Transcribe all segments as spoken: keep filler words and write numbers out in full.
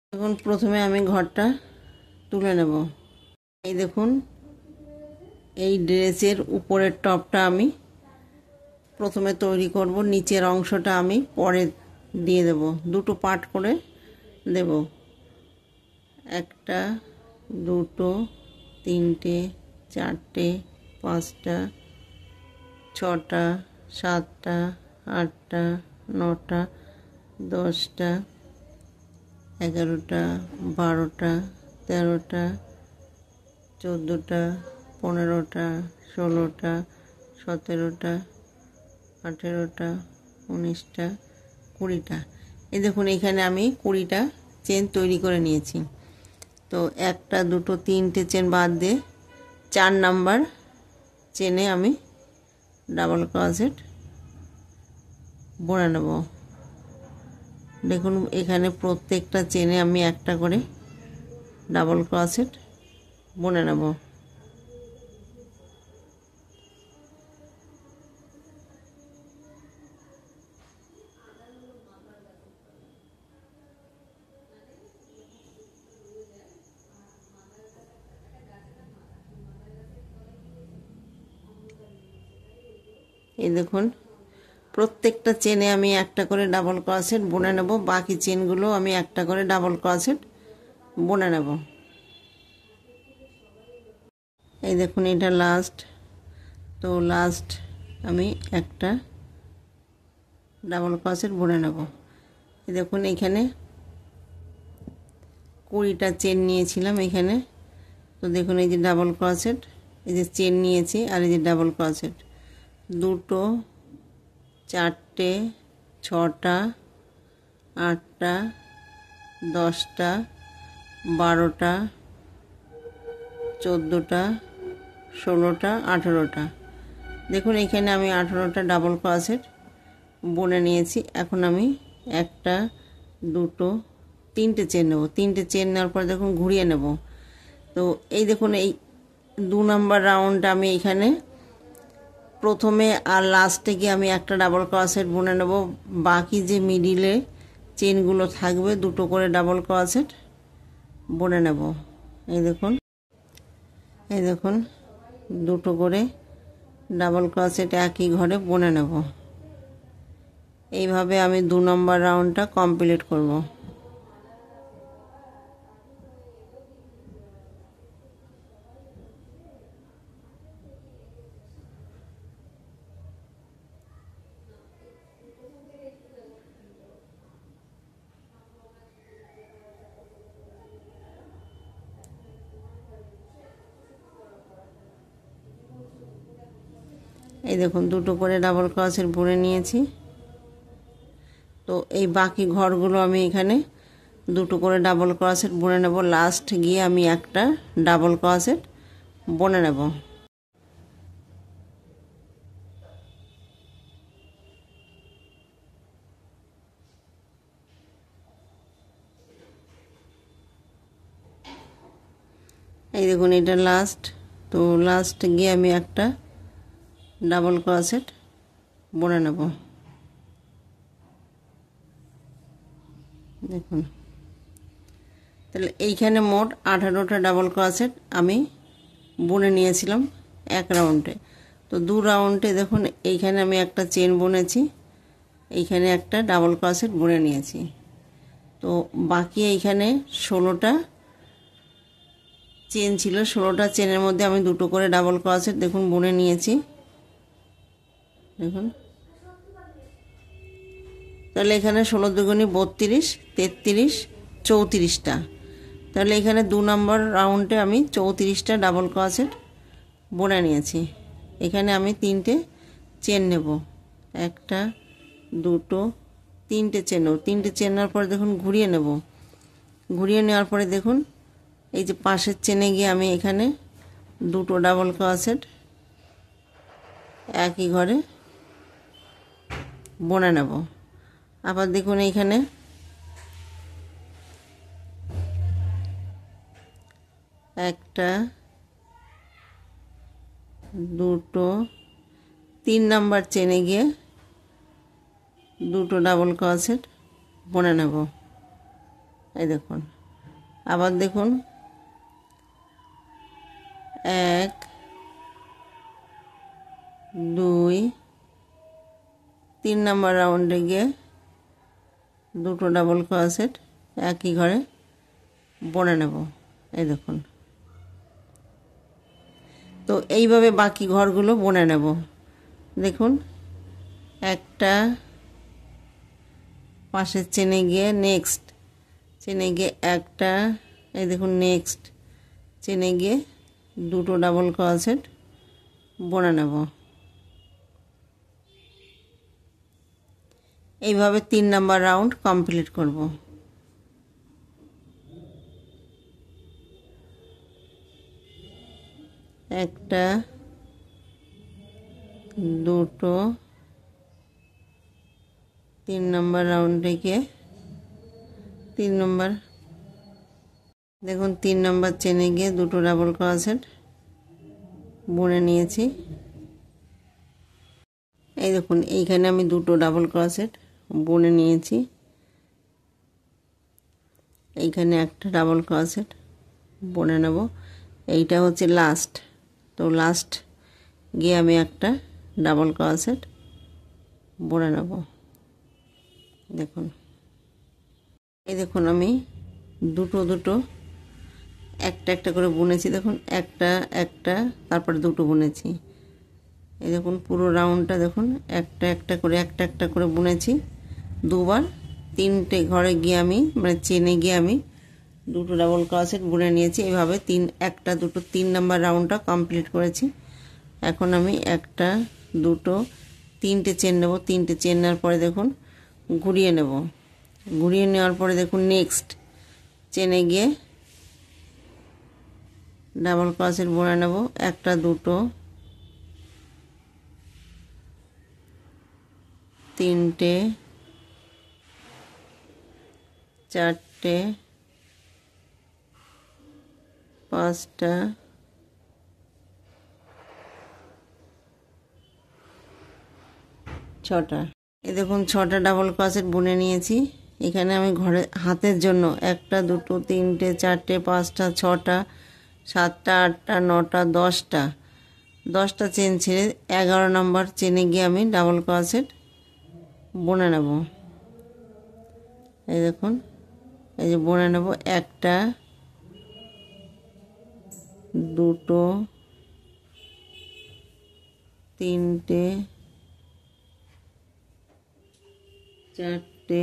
এখন প্রথমে আমি ঘরটা তুলে নেব। এই দেখুন, এই ড্রেসের উপরের টপটা আমি প্রথমে তৈরি করব, নিচের অংশটা আমি পরে দিয়ে দেব। দুটো পার্ট করে দেব, একটা, দুটো, তিনটে, চারটে, পাঁচটা, ছটা, সাতটা, আটটা, নটা, দশটা, এগারোটা, বারোটা, তেরোটা, চোদ্দোটা, পনেরোটা, ষোলোটা, সতেরোটা, আঠেরোটা, উনিশটা, কুড়িটা। এই দেখুন, এখানে আমি কুড়িটা চেন তৈরি করে নিয়েছি। তো একটা, দুটো, তিনটে চেন বাদ দিয়ে চার নাম্বার চেনে আমি ডাবল ক্রোশেট বুনে নেব। দেখুন, এখানে প্রত্যেকটা চেনে আমি একটা করে ডাবল ক্রোশেট বুনে নেব। এই দেখুন, প্রত্যেকটা চেনে আমি একটা করে ডাবল ক্রোশেট বুনে নেব। বাকি চেনগুলো আমি একটা করে ডাবল ক্রোশেট বুনে নেব। এই দেখুন, এটা লাস্ট। তো লাস্ট আমি একটা ডাবল ক্রোশেট বুনে নেব। এই দেখুন, এখানে কুড়িটা চেন নিয়েছিলাম এখানে। তো দেখুন, এই যে ডাবল ক্রোশেট, এই যে চেন নিয়েছি, আর এই যে ডাবল ক্রোশেট, দুটো, চারটে, ছটা, আটটা, দশটা, বারোটা, চোদ্দোটা, ষোলোটা, আঠেরোটা। দেখুন, এখানে আমি আঠেরোটা ডাবল ক্রোশেট বুনে নিয়েছি। এখন আমি একটা, দুটো, তিনটে চেন নেব। তিনটে চেন নেওয়ার পর দেখুন ঘুরিয়ে নেব। তো এই দেখুন, এই দু নম্বর রাউন্ড আমি এখানে প্রথমে আর লাস্টে গিয়ে আমি একটা ডাবল ক্রোশেট বুনে নেব। বাকি যে মিডিলে চেনগুলো থাকবে দুটো করে ডাবল ক্রোশেট বুনে নেব। এই দেখুন, এই দেখুন, দুটো করে ডাবল ক্রোশেট একই ঘরে বুনে নেব। এইভাবে আমি দু নম্বর রাউন্ডটা কমপ্লিট করব। এই দেখুন, দুটো করে ডাবল ক্রোশেট বুনে নিয়েছি। তো এই বাকি ঘরগুলো আমি এখানে দুটো করে ডাবল ক্রোশেট বুনে নেব। লাস্ট গিয়ে আমি একটা ডাবল ক্রোশেট বুনে নেব। এই দেখুন, এটা লাস্ট। তো লাস্ট গিয়ে আমি একটা ডাবল ক্রোশেট বুনে নেব। দেখুন, তাহলে এইখানে মোট আঠারোটা ডাবল ক্রোশেট আমি বুনে নিয়েছিলাম এক রাউন্ডে। তো দু রাউন্ডে দেখুন, এইখানে আমি একটা চেন বুনেছি, এইখানে একটা ডাবল ক্রোশেট বুনে নিয়েছি। তো বাকি এইখানে ষোলোটা চেন ছিল, ষোলোটা চেনের মধ্যে আমি দুটো করে ডাবল ক্রোশেট দেখুন বুনে নিয়েছি। দেখুন, তাহলে এখানে ষোলো দুগুণি বত্রিশ, তেত্রিশ, চৌত্রিশটা। তাহলে এখানে দু নম্বর রাউন্ডে আমি চৌত্রিশটা ডাবল ক্রোশেট বুনে নিয়েছি। এখানে আমি তিনটে চেন নেব, একটা, দুটো, তিনটে চেন নেব। তিনটে চেন নেওয়ার পরে দেখুন ঘুরিয়ে নেব। ঘুরিয়ে নেওয়ার পরে দেখুন, এই যে পাশের চেনে গিয়ে আমি এখানে দুটো ডাবল ক্রোশেট একই ঘরে বুনে নেব। আবার দেখুন, এইখানে একটা, দুটো, তিন নাম্বার চেনে গিয়ে দুটো ডাবল ক্রোশেট বুনে নেব। এই দেখুন, আবার দেখুন এক দুই তিন নাম্বার রাউন্ডে গিয়ে দুটো ডাবল ক্রোশেট একই ঘরে বুনে নেব। এই দেখুন, তো এইভাবে বাকি ঘরগুলো বুনে নেব। দেখুন একটা পাশের চেনে গিয়ে নেক্সট চেনে গিয়ে একটা, এই দেখুন নেক্সট চেনে গিয়ে দুটো ডাবল ক্রোশেট বুনে নেব। এইভাবে তিন নাম্বার রাউন্ড কমপ্লিট করব। একটা দুটো তিন নম্বর রাউন্ডে গিয়ে তিন নম্বর, দেখুন তিন নম্বর চেনে গিয়ে দুটো ডাবল ক্রোশেট বুনে নিয়েছি। এই দেখুন এইখানে আমি দুটো ডাবল ক্রোশেট বুনে নিয়েছি, এইখানে একটা ডাবল ক্রোশেট বুনে নেব। এইটা হচ্ছে লাস্ট, তো লাস্ট গিয়ে আমি একটা ডাবল ক্রোশেট বুনে নেব। দেখুন এই দেখুন আমি দুটো দুটো একটা একটা করে বুনেছি। দেখুন একটা একটা তারপরে দুটো বুনেছি। এই দেখুন পুরো রাউন্ডটা দেখুন একটা একটা করে একটা একটা করে বুনেছি দুবার। তিনটে ঘরে গিয়ে আমি মানে চেনে গিয়ে আমি দুটো ডাবল ক্রোশেট বুনে নিয়েছি। এইভাবে তিন একটা দুটো তিন নাম্বার রাউন্ডটা কমপ্লিট করেছি। এখন আমি একটা দুটো তিনটে চেন নেব। তিনটে চেন নেওয়ার পরে দেখুন ঘুরিয়ে নেব। ঘুরিয়ে নেওয়ার পরে দেখুন নেক্সট চেনে গিয়ে ডাবল ক্রোশেট বুনে নেব। একটা দুটো তিনটে চারটে পাঁচটা ছটা। এই দেখুন ছটা ডাবল ক্রোশেট বুনে নিয়েছি। এখানে আমি ঘরে হাতের জন্য একটা দুটো তিনটে চারটে পাঁচটা ছটা সাতটা আটটা নটা দশটা দশটা চেন ছেড়ে এগারো নম্বর চেনে গিয়ে আমি ডাবল ক্রোশেট বুনে নেব। এই দেখুন এই যে বুনে নেব একটা দুটো তিনটে চারটে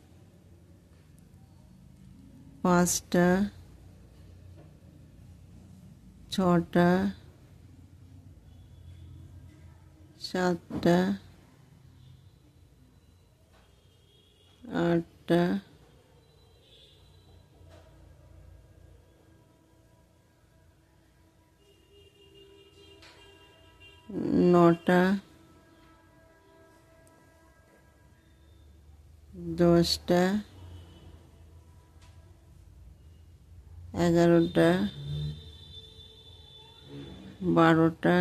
পাঁচটা ছটা সাতটা আটটা নটা দশটা এগারোটা বারোটা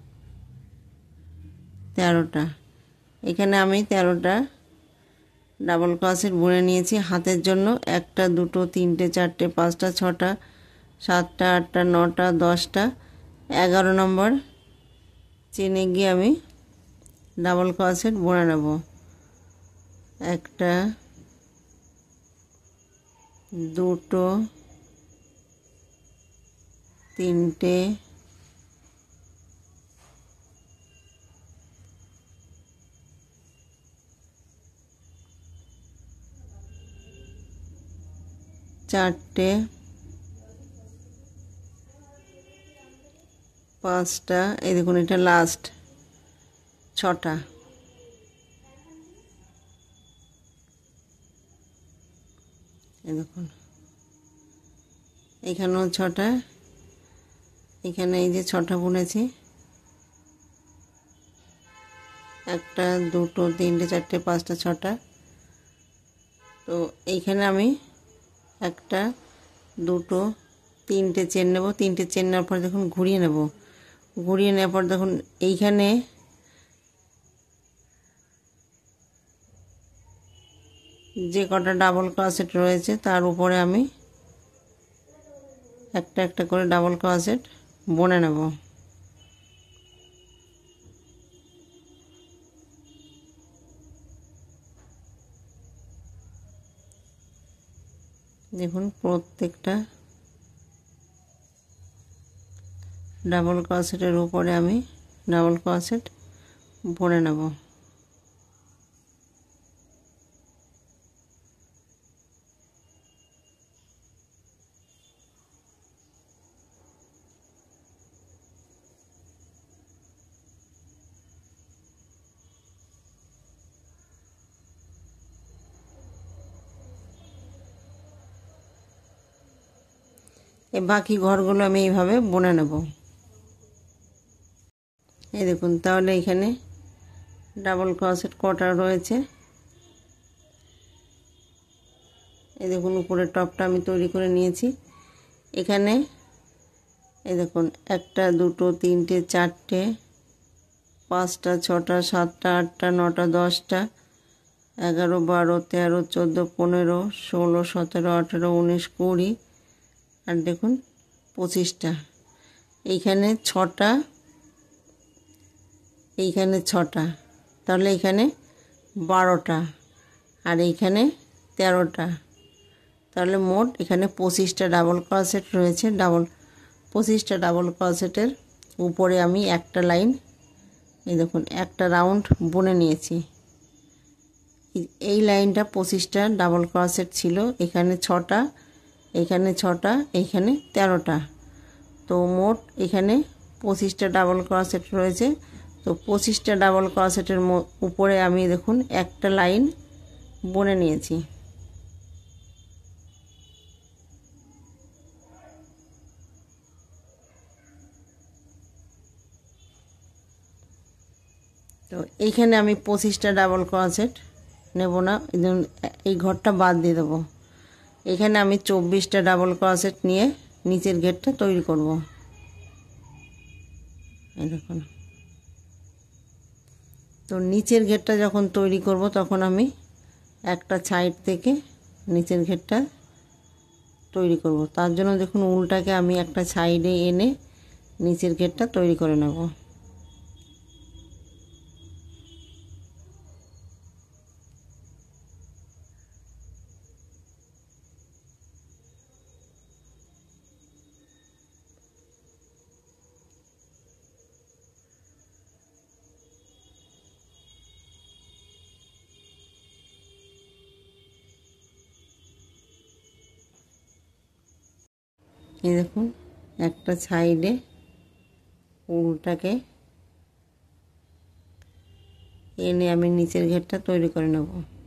তেরোটা। এখানে আমি তেরোটা ডাবল ক্রোশেট বুনে নিয়েছি হাতের জন্য। একটা দুটো তিনটে চারটে পাঁচটা ছটা সাতটা আটটা নটা দশটা এগারো নম্বর চেনে গিয়ে আমি ডাবল ক্রোশেট বুনে নেব। একটা দুটো তিনটে চারটে পাঁচটা, এই দেখুন এটা লাস্ট ছটা। এই দেখুন এখানেও ছটা, এখানে এই যে ছটা বুনেছি একটা দুটো তিনটে চারটে পাঁচটা ছটা। তো এইখানে আমি একটা দুটো তিনটে চেন নেব। তিনটে চেন নেওয়ার পর দেখুন ঘুরিয়ে নেব। ঘুরিয়ে নেওয়ার পর দেখুন এইখানে যে কটা ডাবল ক্রোশেট রয়েছে তার উপরে আমি একটা একটা করে ডাবল ক্রোশেট বুনে নেব। দেখুন প্রত্যেকটা ডাবল ক্রোশেটের উপরে আমি ডাবল ক্রোশেট বুনে নেব। এই বাকি ঘরগুলো আমি এইভাবে বুনে নেব। এই দেখুন, তাহলে এখানে ডাবল ক্রোশেট কটা রয়েছে। এই দেখুন উপরের টপটা আমি তৈরি করে নিয়েছি। এখানে এই দেখুন একটা দুটো তিনটে চারটে পাঁচটা ছটা সাতটা আটটা নটা দশটা এগারো বারো তেরো চোদ্দো পনেরো ষোলো সতেরো আঠেরো উনিশ কুড়ি আর দেখুন পঁচিশটা। এইখানে ছটা, এইখানে ছটা, তাহলে এইখানে বারোটা আর এইখানে তেরোটা, তাহলে মোট এখানে পঁচিশটা ডাবল ক্রোশেট রয়েছে। ডাবল পঁচিশটা ডাবল ক্রোশেটের উপরে আমি একটা লাইন, এই দেখুন একটা রাউন্ড বুনে নিয়েছি। এই লাইনটা পঁচিশটা ডাবল ক্রোশেট ছিল, এখানে ছটা, এখানে ছটা, এইখানে তেরোটা, তো মোট এখানে পঁচিশটা ডাবল ক্রোশেট রয়েছে। তো পঁচিশটা ডাবল ক্রোশেটের উপরে আমি দেখুন একটা লাইন বুনে নিয়েছি। তো এইখানে আমি পঁচিশটা ডাবল ক্রোশেট নেব না, এই ঘরটা বাদ দিয়ে দেবো। এখানে আমি চব্বিশটা ডাবল ক্রোশেট নিয়ে নিচের ঘেরটা তৈরি করব। এই দেখুন, তো নিচের ঘেরটা যখন তৈরি করব তখন আমি একটা সাইড থেকে নিচের ঘেরটা তৈরি করব। তার জন্য দেখুন উলটাকে আমি একটা সাইডে এনে নিচের ঘেরটা তৈরি করে নেব। এই দেখুন একটা সাইডে উলটাকে এনে আমি নিচের ঘেরটা তৈরি করে নেব।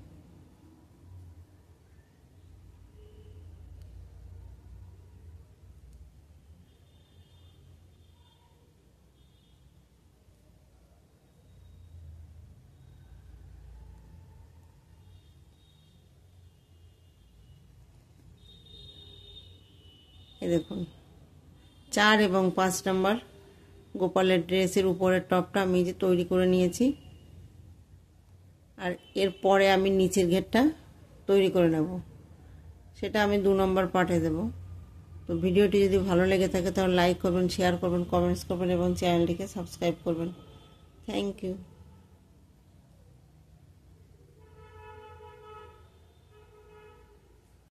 এই দেখুন চার এবং পাঁচ নাম্বার গোপালের ড্রেসের উপরের টপটা আমি যে তৈরি করে নিয়েছি, আর এরপরে আমি নিচের ঘেরটা তৈরি করে নেব, সেটা আমি দু নম্বর পার্টে দেব। তো ভিডিওটি যদি ভালো লেগে থাকে তাহলে লাইক করবেন, শেয়ার করবেন, কমেন্টস করবেন এবং চ্যানেলটিকে সাবস্ক্রাইব করবেন। Thank you.